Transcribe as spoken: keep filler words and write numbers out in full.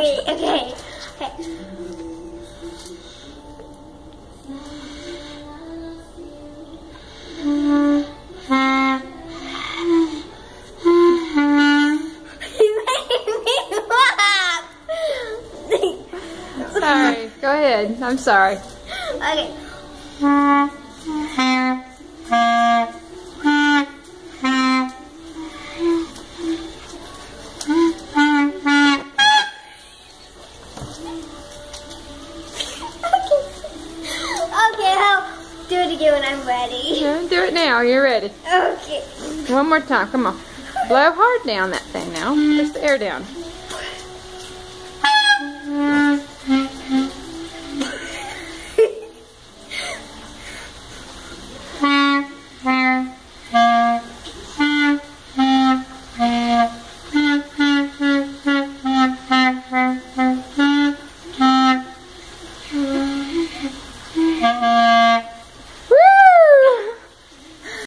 Okay, okay. Okay. Sorry. Go ahead. I'm sorry. Okay. Okay, I'll do it again when I'm ready. Yeah, do it now. You're ready. Okay. One more time. Come on. Blow hard down that thing now. Push the air down.